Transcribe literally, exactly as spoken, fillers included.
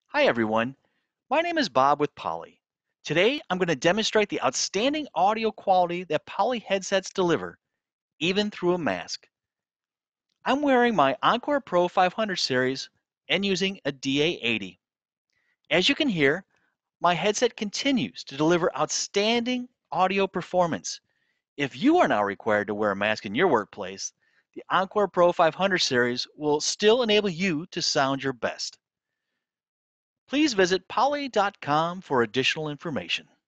Hi everyone, my name is Bob with Poly. Today I'm going to demonstrate the outstanding audio quality that Poly headsets deliver, even through a mask. I'm wearing my EncorePro five hundred series and using a D A eighty. As you can hear, my headset continues to deliver outstanding audio performance. If you are now required to wear a mask in your workplace, the EncorePro five hundred series will still enable you to sound your best. Please visit poly dot com for additional information.